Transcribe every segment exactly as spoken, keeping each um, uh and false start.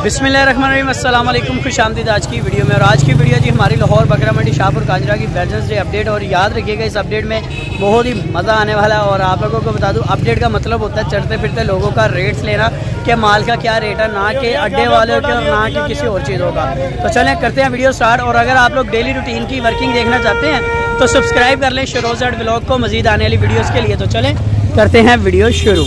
बिस्मिल्लाहिर्रहमानिर्रहीम, अस्सलाम वालेकुम, खुशामदीद आज की वीडियो में। और आज की वीडियो जी हमारी लाहौर बकरा मंडी शाहपुर काजरा की वेडनेसडे डे अपडेट। और याद रखिएगा इस अपडेट में बहुत ही मज़ा आने वाला है। और आप लोगों को बता दूं, अपडेट का मतलब होता है चढ़ते फिरते लोगों का रेट्स लेना कि माल का क्या रेट है, ना कि अड्डे वाले के और ना कि किसी और चीज़ों का। तो चलें करते हैं वीडियो स्टार्ट। और अगर आप लोग डेली रूटीन की वर्किंग देखना चाहते हैं तो सब्सक्राइब कर लें शरोज़ व्लॉग को मज़ीद आने वाली वीडियोज़ के लिए। तो चलें करते हैं वीडियो शुरू।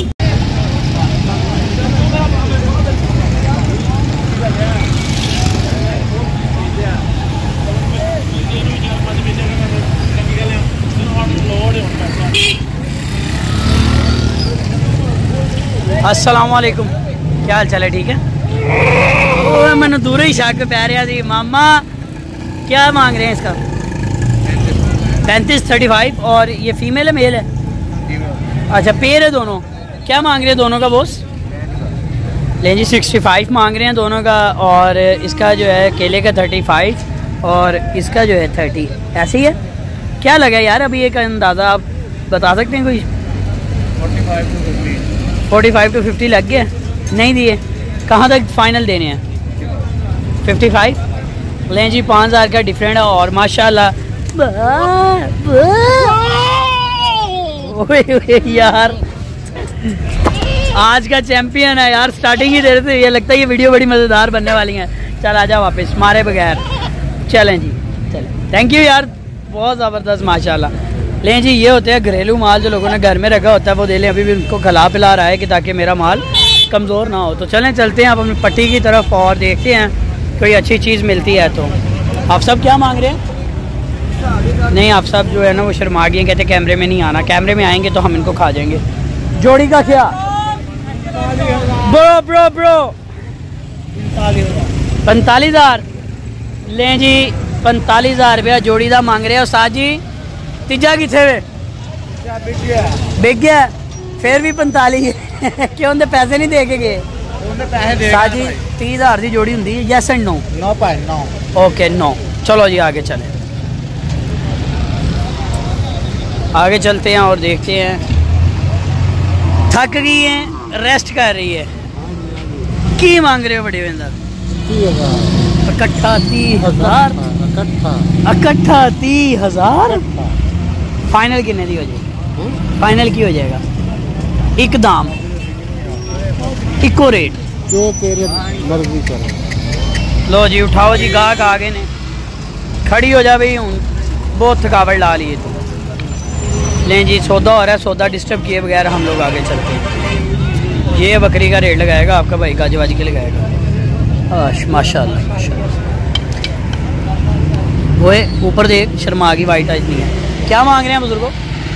अस्सलाम वालेकुम, क्या हाल चाल है? ठीक है। मैंने दूर ही शक पै रहा थी। मामा क्या मांग रहे हैं इसका? पैंतीस थर्टी फाइव। और ये फीमेल है मेल है? अच्छा पेयर है दोनों। क्या मांग रहे हैं दोनों का बॉस? लें जी सिक्सटी फाइव मांग रहे हैं दोनों का। और इसका जो है केले का थर्टी फाइव और इसका जो है थर्टी। ऐसे ही है? क्या लगा यार अभी एक अंदाज़ा आप बता सकते हैं कोई? फोर्टी फाइव टू फिफ्टी लग गया? नहीं दिए? कहाँ तक फाइनल देने हैं? Fifty five. लें जी पाँच हज़ार का डिफरेंट है। और माशाल्लाह यार आज का चैंपियन है यार। स्टार्टिंग ही देर से ये लगता है ये वीडियो बड़ी मज़ेदार बनने वाली है। चल आजा वापस मारे बगैर। चलें जी चलें, थैंक यू यार, बहुत ज़बरदस्त माशाल्लाह। लें जी ये होते हैं घरेलू माल जो लोगों ने घर में रखा होता है, वो दे लें। अभी भी उनको खिला पिला रहा है कि ताकि मेरा माल कमज़ोर ना हो। तो चलें चलते हैं आप अपनी पट्टी की तरफ और देखते हैं कोई अच्छी चीज़ मिलती है। तो आप सब क्या मांग रहे हैं? नहीं आप सब जो है ना वो शर्मा गए, कहते कैमरे में नहीं आना, कैमरे में आएंगे तो हम इनको खा जाएंगे। जोड़ी का क्या? ब्रो ब्रो ब्रो पैंतालीस हज़ार। लें जी पैंतालीस हज़ार रुपया जोड़ी का मांग रहे हो। साथ जी तीजा किथे वे बिक गया? फिर भी पैंतालीस क्यों उन्हें पैसे नहीं दे के गए? साजी तीस हज़ार की जोड़ी होंगी। Yes and no? No point no. Okay no. चलो जी आगे चलें, आगे चलते हैं और देखते हैं। थक गई हैं, रेस्ट कर रही है। की मांग रहे हो बड़े अंदर? इकट्ठा तीस हजार। इकट्ठा तीस हजार। फाइनल कितने दी हो जाएगी? फाइनल की हो जाएगा? एक दाम इको रेट जो तेरे मर्जी करो। लो जी उठाओ जी, गाहक आगे ने खड़ी हो जा भाई। हूँ बहुत थकावट ला ली है तो। लें जी सौदा हो रहा है, सौदा डिस्टर्ब किए बगैर हम लोग आगे चलते हैं। ये बकरी का रेट लगाएगा आपका भाई, गाजी वाजी के लगाएगा। माशाल्लाह माशाल्लाह। वो ऊपर देख शर्मा की वाइट आज नहीं है। क्या मांग रहे हैं बुजुर्गों?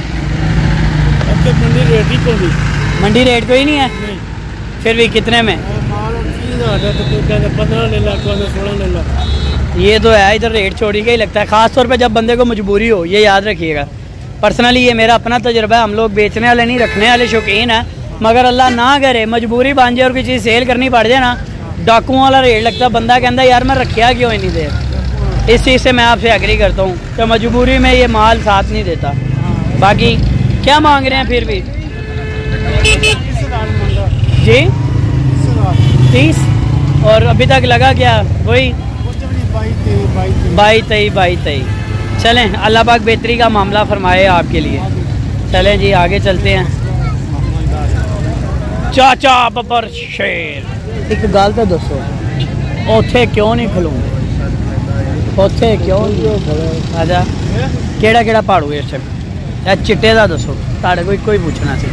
मंडी रेट ही कोई नहीं। मंडी रेट कोई नहीं है? नहीं। फिर भी कितने में? पंद्रह ले ला, सोलह ले ला। ये तो है इधर रेट छोड़ी का ही लगता है, ख़ास तौर पे जब बंदे को मजबूरी हो। ये याद रखिएगा। पर्सनली ये मेरा अपना तजुर्बा है। हम लोग बेचने वाले नहीं, रखने वाले शौकीन है। मगर अल्लाह ना करे मजबूरी बन जाए और कोई चीज़ सेल करनी पड़ जाए ना, डाकुओं वाला रेट लगता है। बंदा कहता यार मैं रखिया क्यों इतनी देर। इस चीज़ से मैं आपसे एग्री करता हूँ कि मजबूरी में ये माल साथ नहीं देता। बाकी क्या मांग रहे हैं फिर भी? जी तीस। और अभी तक लगा क्या? वही बाई तई बाई तई। चलें अल्लाह पाक बेहतरी का मामला फरमाए आपके लिए। चलें जी आगे चलते हैं। चाचा बबर शेर एक गल तो दसो, उत्थे क्यों नहीं खलोंगे? उत्थे क्यों? आजा केड़ा केड़ा पाड़ू इस टाइम? चिट्टे का दसो, ताड़े कोई कोई पूछना सी।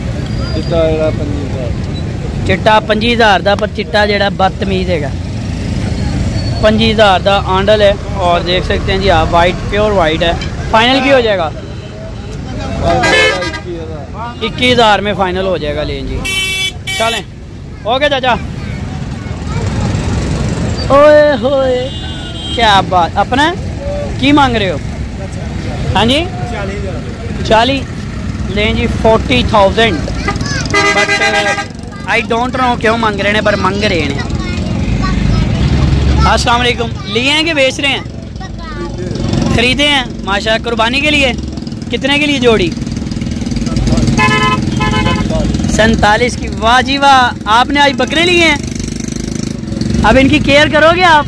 चिट्टा पंजी हज़ार का, पर चिट्टा जेड़ा बदतमीज है पंजी हज़ार का आंडल है। और देख सकते हैं जी आप वाइट प्योर वाइट है। फाइनल की हो जाएगा? इक्कीस हज़ार में फाइनल हो जाएगा। लें जी चलें ओके चाचा। ओए होए क्या बात। अपना की मांग रहे हो? हाँ जी चालीस। लें जी forty thousand. But I don't know क्यों मांग रहे हैं, पर मांग रहे हैं। अस्सलाम वालेकुम। लिए हैं कि बेच रहे हैं? खरीदे हैं माशा। कुर्बानी के लिए? कितने के लिए जोड़ी? सैंतालीस की। वाह जी वाह, आपने आज बकरे लिए हैं? अब इनकी केयर करोगे आप?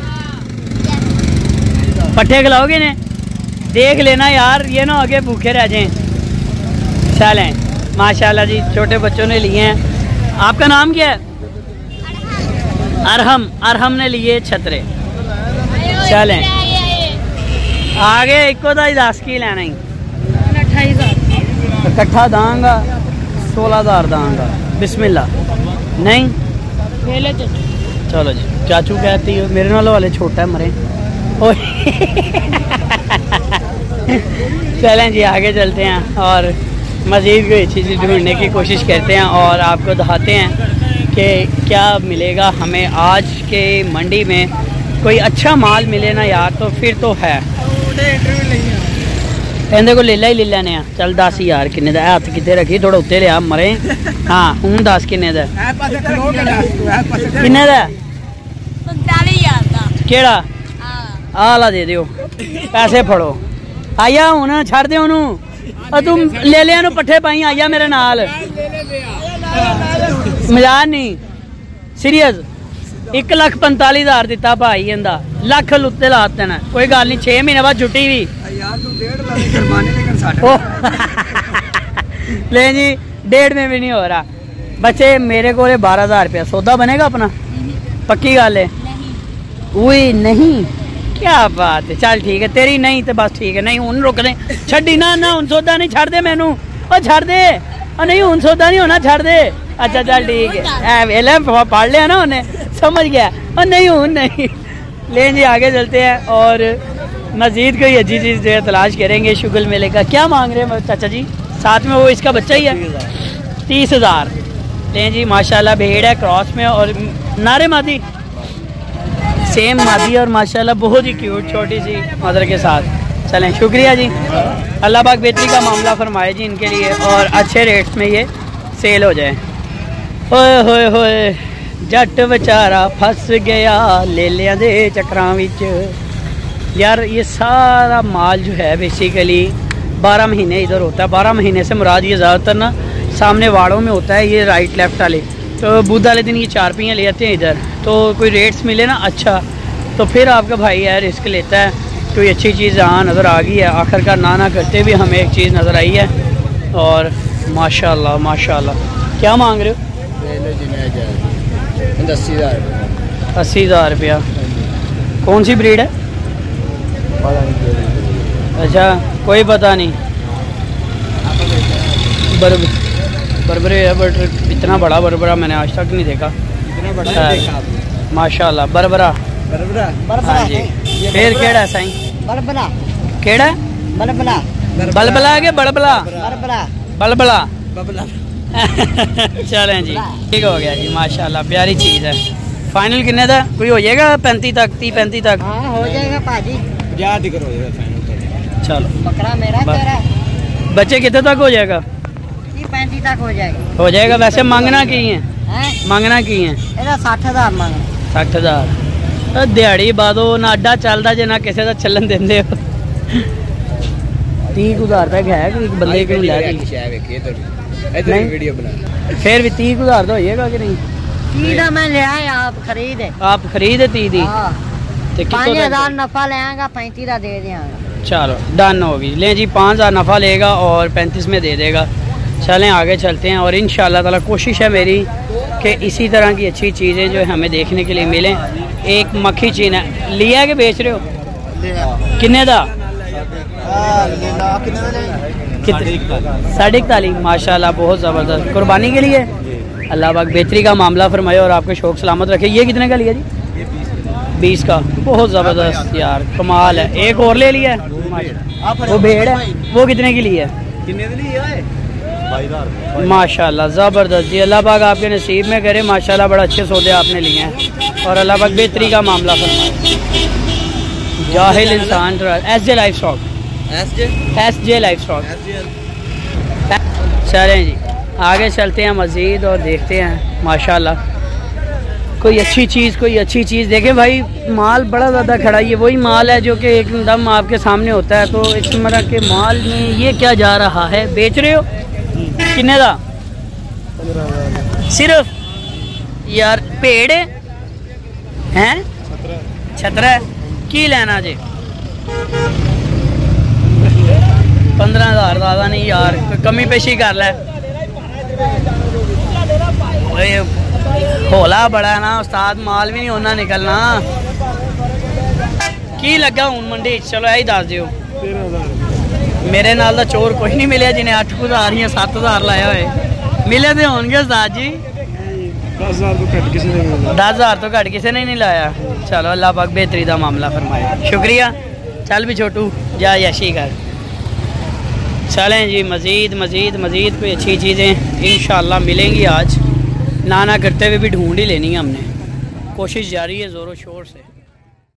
पट्ठे खिलाओगे इन्हें? देख लेना यार, ये ना आगे भूखे रह जाएं। चलें, माशाल्लाह जी, छोटे बच्चों ने लिए हैं। आपका नाम क्या है? अरहम। अरहम ने लिए छतरे। चलें आगे इको दा दस की लेना ही अठाई हजार इकट्ठा दांगा, सोलह हजार दांगा। बिस्मिल्लाह। नहीं चलो जी, चाचू कहती हो मेरे नालों वाले छोटा है मरे। चलें जी आगे चलते हैं और मज़ीद कोई चीज़ ढूंढने की कोशिश करते हैं और आपको दिखाते हैं कि क्या मिलेगा हमें आज के मंडी में। कोई अच्छा माल मिले ना यार तो फिर तो है। कहते को ले ला ही ले लैने। चल दस यार किन्ने दा हत्थ किते रखी, थोड़ा उत्ते लिया मरे। हाँ हूँ दस किन्ने दा किन्ने दा केड़ा आला दे दियो, पैसे फड़ो। आया हूँ छड़ दे ओनू, तुम ले लिया नू पट्ठे पाई। आया मेरे नाल, मजाक नहीं, सीरियस। एक लाख पंताली हजार दिता भाई, इंदा लख लुत्ते लाते ना। कोई गल नहीं, छे महीने बाद छुट्टी भी ले जी, डेढ़ में भी नहीं हो रहा। बच्चे मेरे को बारह हजार रुपया सौदा बनेगा अपना, पक्की गल है? वही नहीं, क्या बात है। चल ठीक है, तेरी नहीं तो बस ठीक है। नहीं हूं रुक दे, छड़ी ना ना हूं सौदा नहीं, छड़ दे मैनू, ओ छड़ दे। और नहीं हूं सौदा नहीं होना, छड़ दे। अच्छा चल ठीक है, वेले पढ़ लिया ना उन्हें, समझ गया। और नहीं हूं नहीं। ले जी आगे चलते हैं और मजीद कोई अच्छी चीज़ जो है तलाश करेंगे। शुगल मेले का क्या मांग रहे हैं चाचा जी? साथ में वो इसका बच्चा ही है। तीस हजार। ले जी माशाल्लाह, भेड़ है क्रॉस में और नारे मादी सेम मादी और माशाल्लाह बहुत ही क्यूट छोटी सी मदर के साथ। चलें शुक्रिया जी, अल्लाह पाक बेहतरी का मामला फरमाए जी इनके लिए और अच्छे रेट्स में ये सेल हो जाए। होए होए होए जट बेचारा फस गया लेलियां दे चक्रां विच। यार ये सारा माल जो है बेसिकली बारह महीने इधर होता है। बारह महीने से मुराद ये ज़्यादातर ना सामने वाड़ों में होता है, ये राइट लेफ्ट वाले। तो बुध वाले दिन ये चार पहियाँ ले आते हैं इधर। तो कोई रेट्स मिले ना अच्छा तो फिर आपका भाई है रिस्क लेता है। कोई अच्छी चीज़ यहाँ नज़र आ गई है, आखिरकार ना ना करते भी हमें एक चीज़ नज़र आई है। और माशाल्लाह माशाल्लाह। क्या मांग रहे हो? अस्सी हज़ार अस्सी हज़ार रुपया। कौन सी ब्रीड है? अच्छा कोई पता नहीं। बर बरबरे है बट इतना बड़ा बरबरा मैंने आज तक नहीं देखा। इतना बड़ा देखा माशाल्लाह। बरबरा बरबरा हाँ जी। फिर केड़ा साईं? बरबरा केड़ा? बलबला बलबला के बड़बला बरबरा बलबला बबला। चलें जी ठीक हो गया जी माशाल्लाह, प्यारी चीज़ है। फाइनल कितने था? कोई हो जाएगा पैंतीस तक, तीस पैंतीस तक? हाँ हो जाएगा पाजी, पचास तक हो जाएगा फाइनल। चलो बकरा मेरा तेरा। बच्चे कितने तक हो जाएगा? पैंतीस तक हो जाएगा। हो जाएगा। वैसे मांगना की है? हैं? मांगना की है? ਇਹਦਾ साठ हज़ार ਮੰਗਣਾ। साठ हज़ार दिहाड़ी बादो ना अड्डा चलता जे ना किसी का चलन देंगे हो। तीस हज़ार रुपये है कि बंदे क्यों लै फिर भी तीस हज़ार तो होइएगा कि नहीं? तीस का मैं ले आया, आप खरीदे? आप खरीदे तीस दी? पाँच हज़ार नफा लेगा, पैंतीस का दे देंगे। चलो डन होगी। ले जी पाँच हज़ार नफ़ा लेगा और पैंतीस में दे देगा। चलें आगे चलते हैं और इंशाअल्लाह ताला कोशिश है मेरी कि इसी तरह की अच्छी चीज़ें जो हमें देखने के लिए मिलें। एक मक्खी चीन है, लिया है कि बेच रहे हो? किन्ने दा? साढ़े इकतालीस। माशाल्लाह बहुत ज़बरदस्त। कुर्बानी के लिए अल्लाह पाक बेहतरी का मामला फरमाए और आपको शौक सलामत रखे। ये कितने का लिया जी? बीस का। बहुत ज़बरदस्त यार, कमाल है। एक और ले लिया है। वो भेड़ है, वो कितने की ली है? माशाल्लाह ज़बरदस्त जी। अल्लाह पाक आपके नसीब में करे माशाल्लाह, बड़ा अच्छे सौदे आपने लिए हैं और अल्लाह पाक बेहतरी का मामला फरमाए। जाहिल इंसान S J life stock, S J life stock. चलें जी आगे चलते हैं मज़ीद और देखते हैं माशाल्लाह कोई अच्छी चीज़ कोई अच्छी चीज़। देखें भाई माल बड़ा ज़्यादा खड़ा, ये वही माल है जो कि एकदम आपके सामने होता है। तो इस तरह के माल में ये क्या जा रहा है? बेच रहे हो? किन्ने दा? सिर्फ यार भेड़ है हैं छतरा की लेना जे पंद्रह हज़ार ज़्यादा नहीं यार, कोई कमी पेशी कर ले। होला बड़ा है ना उस्ताद, माल भी नहीं होना निकलना। की लगा हूँ मंडी? चलो यही दस दियो। मेरे नाल दा चोर कोई नहीं मिले जिन्हें अठ हज़ार या सत्त हज़ार लाया हुए। मिले तो होंगे उस्ताद जी? दस हज़ार तो घट किसी ने दस हज़ार तो घट किसी ने नहीं लाया। चलो अल्लाह पाक बेहतरी का मामला फरमाए, शुक्रिया। चल भी छोटू जा यशी कर। चलें जी, मज़ीद मज़ीद मज़ीद कोई अच्छी चीज़ें इंशाअल्लाह मिलेंगी। आज ना ना करते हुए भी ढूंढ ही लेनी है हमने, कोशिश जारी है ज़ोरों शोर से।